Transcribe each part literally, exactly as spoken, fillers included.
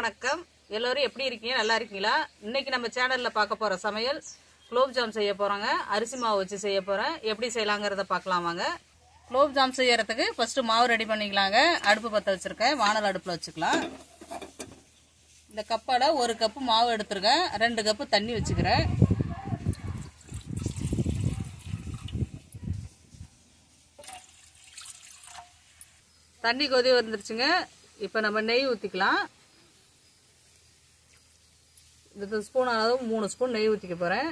வணக்கம். எல்லாரும் எப்படி இருக்கீங்க? நல்லா இருக்கீங்களா? இன்னைக்கு நம்ம சேனல்ல பார்க்க போற சமையல் குலோப் ஜாம் செய்ய போறோங்க. அரிசி மாவு வச்சு செய்ய போறேன். எப்படி செய்யலாங்கிறத பார்க்கலாம் வாங்க. குலோப் ஜாம் செய்யறதுக்கு ஃபர்ஸ்ட் மாவு ரெடி பண்ணிக்கலாங்க. அடுப்பு பற்ற வச்சிருக்கேன். வானல் அடுப்புல வச்சுக்கலாம். இந்த கப்பால ஒரு கப்பு மாவு எடுத்துருக்கேன். ரெண்டு கப்பு தண்ணி வச்சுக்கிறேன். தண்ணி கொதி வந்துருச்சுங்க. இப்போ நம்ம நெய் ஊற்றிக்கலாம். இது ஸ்பூன் அளவு மூணு ஸ்பூன் நெய் ஊற்றிக்க போகிறேன்.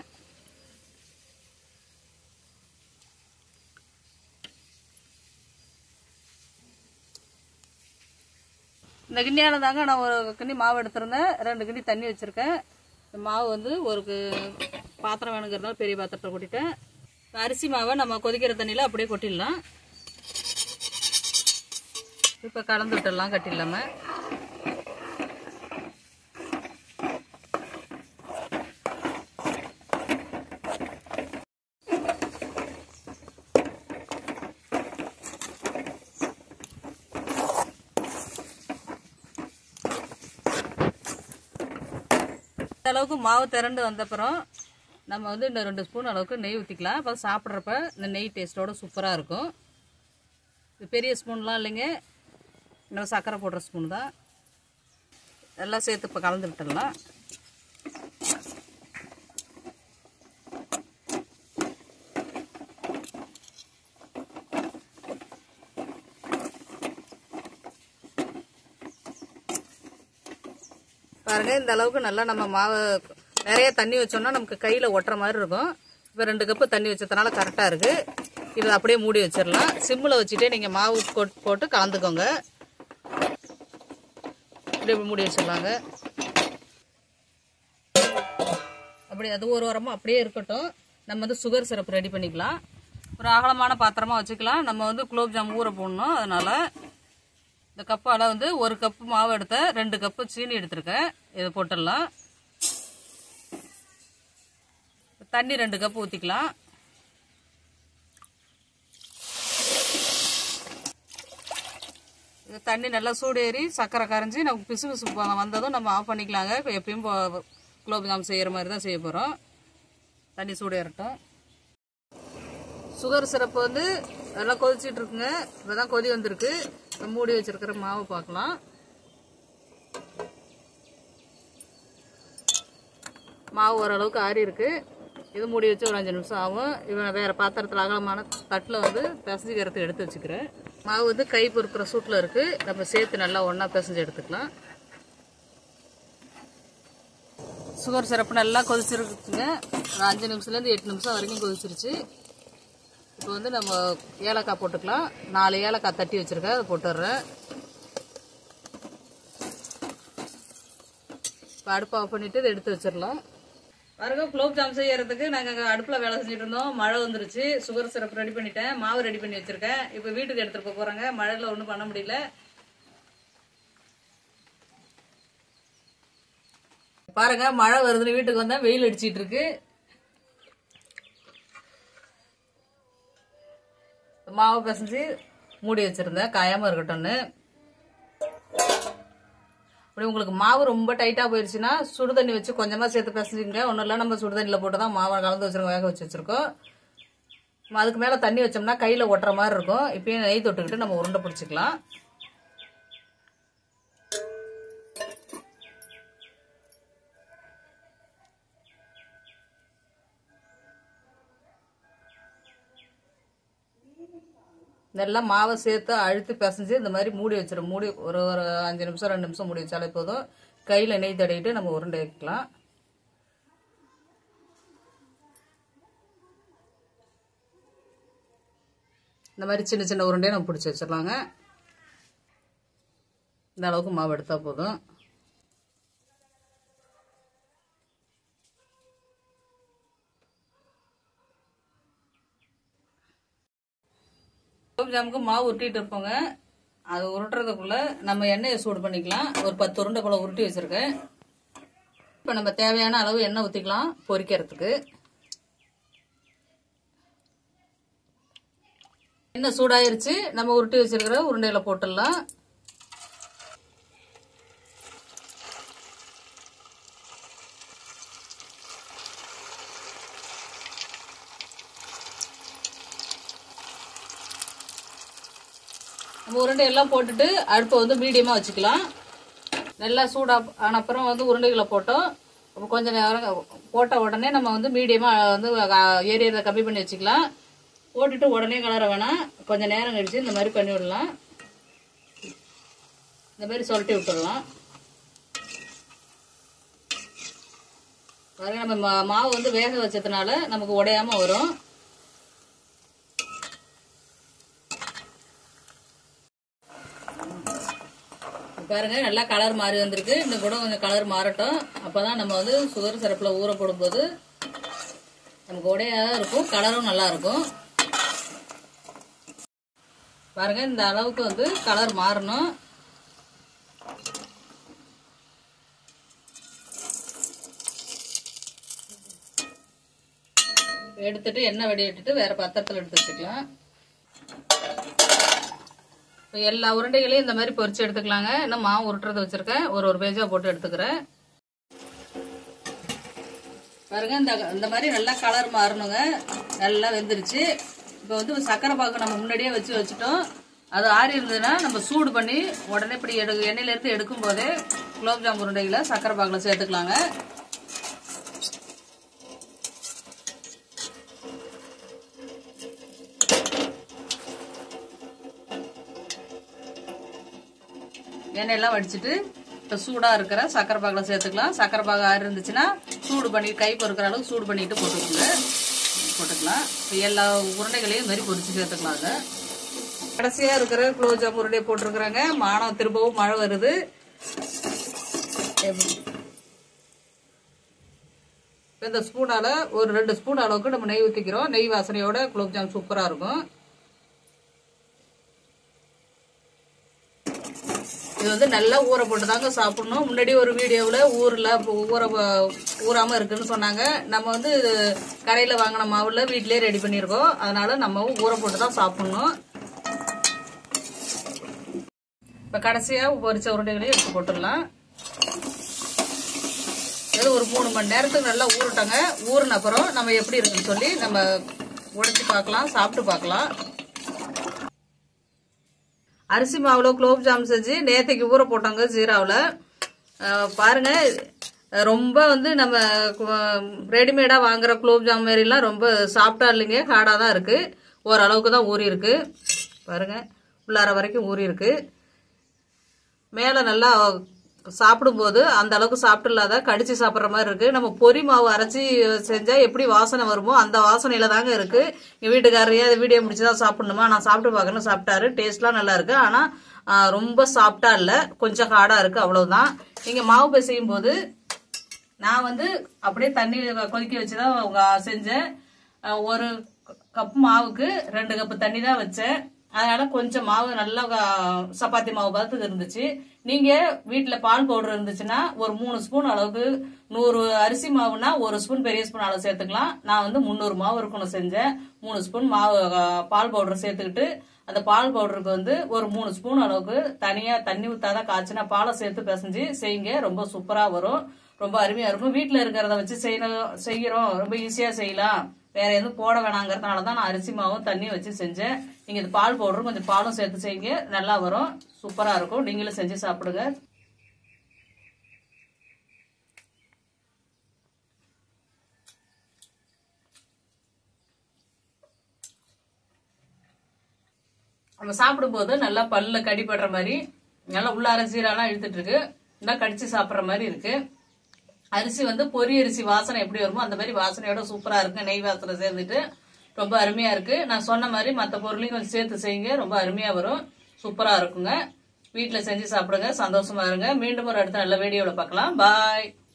இந்த கிண்ணியால் தாங்க நான் ஒரு கிண்ணி மாவு எடுத்திருந்தேன். ரெண்டு கிண்ணி தண்ணி வச்சுருக்கேன். இந்த மாவு வந்து ஒரு பாத்திரம் வேணுங்கிறதுனால பெரிய பாத்திரத்தை கொட்டிட்டேன். அரிசி மாவை நம்ம கொதிக்கிற தண்ணியில் அப்படியே கொட்டிடலாம். இப்போ கலந்து விட்டுடலாம் கட்டி இல்லாமல். இந்த அளவுக்கு மாவு திரண்டு வந்தப்புறம் நம்ம வந்து இன்னும் ரெண்டு ஸ்பூன் அளவுக்கு நெய் ஊற்றிக்கலாம். அப்போ சாப்பிட்றப்ப இந்த நெய் டேஸ்ட்டோட சூப்பராக இருக்கும். இது பெரிய ஸ்பூன்லாம் இல்லைங்க, நம்ம சர்க்கரை போடுற ஸ்பூன் தான். எல்லாம் சேர்த்து இப்போ கலந்து விட்டுடலாம். பாருங்க, இந்த அளவுக்கு நல்லா நம்ம மாவு நிறைய தண்ணி வச்சோம்னா நமக்கு கையில் ஒட்டுற மாதிரி இருக்கும். இப்போ ரெண்டு கப்பு தண்ணி வச்சதுனால கரெக்டாக இருக்குது. இதை அப்படியே மூடி வச்சிடலாம். சிம்மில் வச்சுட்டே நீங்கள் மாவு போட்டு கலந்துக்கோங்க. இப்படி மூடி வச்சிடலாங்க. அப்படி அது ஒரு வாரமாக அப்படியே இருக்கட்டும். நம்ம வந்து சுகர் சிரப் ரெடி பண்ணிக்கலாம். ஒரு அகலமான பாத்திரமாக வச்சுக்கலாம். நம்ம வந்து குலோப் ஜாம் ஊற போடணும். அதனால் இந்த கப்பால் வந்து ஒரு கப்பு மாவு எடுத்தேன். ரெண்டு கப்பு சீனி எடுத்துருக்கேன். இதை போட்டுடலாம். தண்ணி ரெண்டு கப்பு ஊற்றிக்கலாம். இது தண்ணி நல்லா சூடேறி சர்க்கரை கரைஞ்சி நமக்கு பிசு பிசு வந்ததும் நம்ம ஆஃப் பண்ணிக்கலாங்க. இப்போ எப்பயும் குலோப் ஜாம் செய்கிற மாதிரி தான் செய்ய போகிறோம். தண்ணி சூடேறட்டும். சுகர் சிரப்பு வந்து நல்லா கொதிச்சிட்டு இருக்குங்க. இப்போ தான் கொதி வந்திருக்கு. மூடி வச்சிருக்கிற மாவு பார்க்கலாம். மாவு ஓரளவுக்கு ஆறி இருக்கு. இது மூடி வச்சு ஒரு அஞ்சு நிமிஷம் ஆகும். இவன் வேறு பாத்திரத்தில் அகலமான தட்டில் வந்து பிசைஞ்சிக்கிறதுக்கு எடுத்து வச்சுக்கிறேன். மாவு வந்து கை பொறுக்கிற சூட்டில் இருக்குது. நம்ம சேர்த்து நல்லா ஒன்றா பிசைஞ்சு எடுத்துக்கலாம். சுகர் சிரப்பு நல்லா கொதிச்சிருக்குங்க. ஒரு அஞ்சு நிமிஷத்துலேருந்து எட்டு நிமிஷம் வரைக்கும் கொதிச்சிருச்சு. இப்போ வந்து நம்ம ஏலக்காய் போட்டுக்கலாம். நாலு ஏலக்காய் தட்டி வச்சுருக்கேன், அதை போட்டுடுறேன். இப்போ அடுப்பு ஆஃப் பண்ணிவிட்டு இதை எடுத்து வச்சிடலாம். பாருங்க, குலோப் ஜாம் செய்யறதுக்கு நாங்கள் அடுப்பில் வேலை செஞ்சுட்டு இருந்தோம். மழை வந்துருச்சு. சுகர் சிரப் ரெடி பண்ணிட்டேன். மாவு ரெடி பண்ணி வச்சிருக்கேன். இப்போ வீட்டுக்கு எடுத்துட்டு போகிறாங்க. மழையில் ஒன்றும் பண்ண முடியல. பாருங்க, மழை வருதுன்னு வீட்டுக்கு வந்தா வெயில் அடிச்சிட்டு இருக்கு. மாவு பிசைஞ்சு மூடி வச்சிருந்தேன் காயாம இருக்கட்டும்னு. அப்படி உங்களுக்கு மாவு ரொம்ப டைட்டா போயிருச்சுன்னா சுடு தண்ணி வச்சு கொஞ்சமா சேர்த்து பிசைஞ்சுங்க. ஒன்றும் இல்லை, நம்ம சுடு தண்ணியில் போட்டு தான் மாவை கலந்து வச்சிருக்கோம், வேக வச்சு வச்சிருக்கோம். அதுக்கு மேலே தண்ணி வச்சோம்னா கையில் ஒட்டுற மாதிரி இருக்கும். இப்பயும் நெய் தொட்டுக்கிட்டு நம்ம உருண்டை பிடிச்சிக்கலாம். நல்லா மாவை சேர்த்து அழுத்தி பிசைஞ்சு இந்த மாதிரி மூடி வச்சிடும். மூடி ஒரு ஒரு அஞ்சு நிமிஷம் ரெண்டு நிமிஷம் மூடி வச்சாலே போதும். கையில் நெய் தடவிட்டு நம்ம உருண்டை வைக்கலாம். இந்த மாதிரி சின்ன சின்ன உருண்டையை நம்ம பிடிச்சி வச்சிடலாங்க. இந்த அளவுக்கு மாவு எடுத்தால் போதும். குலோப் ஜாமுக்கு மாவு உருட்டிட்டு இருப்போங்க. அது உருட்டுறதுக்குள்ள நம்ம எண்ணெயை சூடு பண்ணிக்கலாம். ஒரு பத்து உருண்டை போல உருட்டி வச்சிருக்கேன். இப்போ நம்ம தேவையான அளவு எண்ணெய் ஊற்றிக்கலாம் பொரிக்கிறதுக்கு. எண்ணெய் சூடாயிருச்சு. நம்ம உருட்டி வச்சிருக்கிற உருண்டையில போட்டுடலாம். நம்ம உருண்டை எல்லாம் போட்டுட்டு அடுப்பை வந்து மீடியமாக வச்சுக்கலாம். நல்லா சூடாக ஆன அப்புறம் வந்து உருண்டைகளை போட்டோம். கொஞ்சம் நேரம் போட்ட உடனே நம்ம வந்து மீடியமாக வந்து ஏரியதை கம்மி பண்ணி வச்சுக்கலாம். போட்டுட்டு உடனே கலர வேணாம், கொஞ்சம் நேரம் கழிச்சு இந்த மாதிரி பண்ணி விடலாம். இந்த மாதிரி சொல்லிட்டு விட்டுடலாம். பாருங்க, நம்ம மாவு வந்து வேக வச்சதுனால நமக்கு உடையாம வரும். பாருங்க, நல்லா கலர் மாறி வந்திருக்கு. இன்னும் கூட கொஞ்சம் கலர் மாறட்டும். அப்பதான் நம்ம வந்து சுகர் சிரப்புல ஊற போடும்போது நமக்கு உடையாதான் இருக்கும், கலரும் நல்லா இருக்கும். பாருங்க, இந்த அளவுக்கு வந்து கலர் மாறணும். எடுத்துட்டு எண்ணெய் வடிகட்டிட்டு வேற பாத்திரத்தில் எடுத்து வச்சுக்கலாம். எல்லா உருண்டைகளையும் இந்த மாதிரி பொரிச்சு எடுத்துக்கலாங்க. இன்னும் மாவு உருட்டுறது வச்சிருக்கேன், ஒரு ஒரு பேஜா போட்டு எடுத்துக்கிறேன். பாருங்க, இந்த இந்த மாதிரி நல்லா கலர் மாறணுங்க. நல்லா வெந்துருச்சு. இப்போ வந்து சக்கரை பாக்கு நம்ம முன்னாடியே வச்சு வச்சுட்டோம். அது ஆறி இருந்ததுன்னா நம்ம சூடு பண்ணி உடனே இப்படி எடு எண்ணெயில இருந்து எடுக்கும் போதே குலோப்ஜாம் உருண்டைகளை சக்கரை பாக்குல சேர்த்துக்கலாங்க. எண்ணெயெல்லாம் வடிச்சிட்டு இப்போ சூடாக இருக்கிற சக்கரை பாகில் சேர்த்துக்கலாம். சக்கரை பாகு ஆறி இருந்துச்சுன்னா சூடு பண்ணி கை பொறுக்கிற அளவுக்கு சூடு பண்ணிட்டு போட்டுக்கோங்க போட்டுக்கலாம். இப்போ எல்லா உருண்டைகளையும் இந்த மாதிரி பொரிச்சு சேர்த்துக்கலாங்க. கடைசியாக இருக்கிற குலோப்ஜாம் உருண்டையை போட்டிருக்கிறாங்க. மானம் திரும்பவும் மழை வருது. இந்த ஸ்பூனால ஒரு ரெண்டு ஸ்பூன் அளவுக்கு நம்ம நெய் ஊற்றிக்கிறோம். நெய் வாசனையோட குலோப்ஜாம் சூப்பராக இருக்கும். இது வந்து நல்லா ஊற போட்டு தாங்க சாப்பிடணும். முன்னாடி ஒரு வீடியோவில் ஊரில் ஊற ஊறாமல் இருக்குன்னு சொன்னாங்க. நம்ம வந்து கடையில் வாங்கின மாவுல வீட்டிலே ரெடி பண்ணியிருக்கோம். அதனால நம்ம ஊற போட்டு தான் சாப்பிடணும். இப்போ கடைசியாக பொரிச்ச உருண்டைகளையும் எடுத்து போட்டுடலாம். இது ஒரு மூணு மணி நேரத்துக்கு நல்லா ஊறட்டாங்க. ஊறின அப்புறம் நம்ம எப்படி இருக்குன்னு சொல்லி நம்ம உடைச்சி பார்க்கலாம், சாப்பிட்டு பார்க்கலாம். அரிசி மாவுல குலோப்ஜாம் செஞ்சு நேற்றுக்கு ஊற போட்டாங்க ஜீராவில். பாருங்க, ரொம்ப வந்து நம்ம ரெடிமேடாக வாங்குற குலோப்ஜாம் மாரிலாம் ரொம்ப சாஃப்டாக இல்லைங்க, ஹார்டாக தான் இருக்குது. ஓரளவுக்கு தான் ஊறி இருக்கு. பாருங்க, உள்ளார வரைக்கும் ஊறி இருக்கு. மேலே நல்லா சாப்பிடும்போது அந்த அளவுக்கு சாப்பிட்டு இல்லாத கடிச்சு சாப்பிட்ற மாதிரி இருக்கு. நம்ம பொரி மாவு அரைச்சி செஞ்சா எப்படி வாசனை வருமோ அந்த வாசனையில தாங்க இருக்கு. எங்க வீட்டுக்காரரையே அது வீடியோ முடிச்சுதான் சாப்பிடணுமா, நான் சாப்பிட்டு பார்க்கணும் சாப்பிட்டாரு. டேஸ்ட்லாம் நல்லா இருக்கு. ஆனா ரொம்ப சாப்பிட்டா இல்ல, கொஞ்சம் ஹார்டா இருக்கு, அவ்வளவுதான். நீங்க மாவு பிசையும் போது நான் வந்து அப்படியே தண்ணி கொதிக்க வச்சுதான் செஞ்சேன். ஒரு கப் மாவுக்கு ரெண்டு கப்பு தண்ணி தான் வச்சேன். அதனால கொஞ்சம் மாவு நல்லா சப்பாத்தி மாவு பார்த்து இருந்துச்சு. நீங்க வீட்டுல பால் பவுடர் இருந்துச்சுன்னா ஒரு மூணு ஸ்பூன் அளவுக்கு, நூறு அரிசி மாவுனா ஒரு ஸ்பூன் பெரிய ஸ்பூன் அளவு சேர்த்துக்கலாம். நான் வந்து முந்நூறு மாவு இருக்கணும் செஞ்சேன். மூணு ஸ்பூன் மாவு பால் பவுடர் சேர்த்துக்கிட்டு அந்த பால் பவுடருக்கு வந்து ஒரு மூணு ஸ்பூன் அளவுக்கு தனியா தண்ணி ஊத்தாதான் காய்ச்சினா பாலை சேர்த்து பிசைஞ்சு செய்யுங்க. ரொம்ப சூப்பரா வரும், ரொம்ப அருமையா இருக்கும். வீட்டுல இருக்கிறத வச்சு செய்யணும் செய்யறோம், ரொம்ப ஈஸியா செய்யலாம். வேற எதுவும் போட வேணாங்கிறதுனாலதான் நான் அரிசி மாவும் தண்ணி வச்சு செஞ்சேன். நீங்க இது பால் பவுடரும் கொஞ்சம் பாலும் சேர்த்து செய்யுங்க, நல்லா வரும், சூப்பரா இருக்கும். நீங்களும் செஞ்சு சாப்பிடுங்க. நம்ம சாப்பிடும் போது நல்லா பல்ல கடிபடுற மாதிரி நல்லா உள்ளார சீரெல்லாம் இழுத்துட்டு இருக்கு. நல்லா கடிச்சு சாப்பிட்ற மாதிரி இருக்கு. அரிசி வந்து பொரி அரிசி வாசனை எப்படி வருமோ அந்த மாதிரி வாசனையோட சூப்பரா இருக்கு. நெய் வாசனை சேர்ந்துட்டு ரொம்ப அருமையா இருக்கு. நான் சொன்ன மாதிரி மற்ற பொருளையும் கொஞ்சம் சேர்த்து செய்யுங்க, ரொம்ப அருமையா வரும், சூப்பரா இருக்குங்க. வீட்டுல செஞ்சு சாப்பிடுங்க, சந்தோஷமா இருங்க. மீண்டும் ஒரு அடுத்த நல்ல வீடியோல பார்க்கலாம். பாய்.